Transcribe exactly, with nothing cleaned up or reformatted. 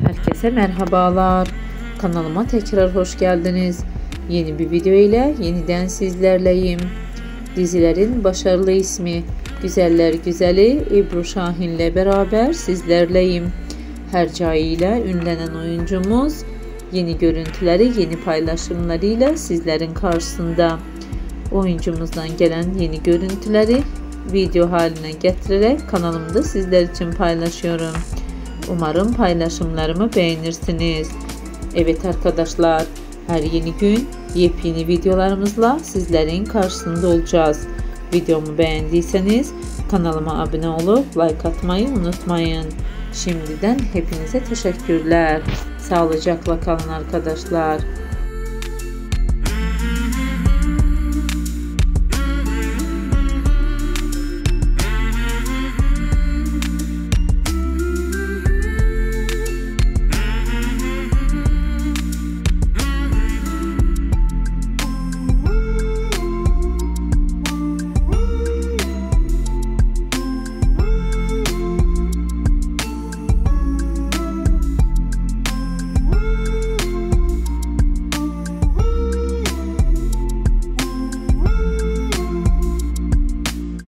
Herkese merhabalar. Kanalıma tekrar hoş geldiniz. Yeni bir video ile yeniden sizlerleyim. Dizilerin başarılı ismi Güzeller Güzeli Ebru Şahin ile beraber sizlerleyim. Hercai ile ünlenen oyuncumuz yeni görüntüleri, yeni paylaşımlarıyla sizlerin karşısında. Oyuncumuzdan gelen yeni görüntüleri video haline getirerek kanalımda sizler için paylaşıyorum. Umarım paylaşımlarımı beğenirsiniz. Evet arkadaşlar, her yeni gün yepyeni videolarımızla sizlerin karşısında olacağız. Videomu beğendiyseniz kanalıma abone olup like atmayı unutmayın. Şimdiden hepinize teşekkürler. Sağlıcakla kalın arkadaşlar.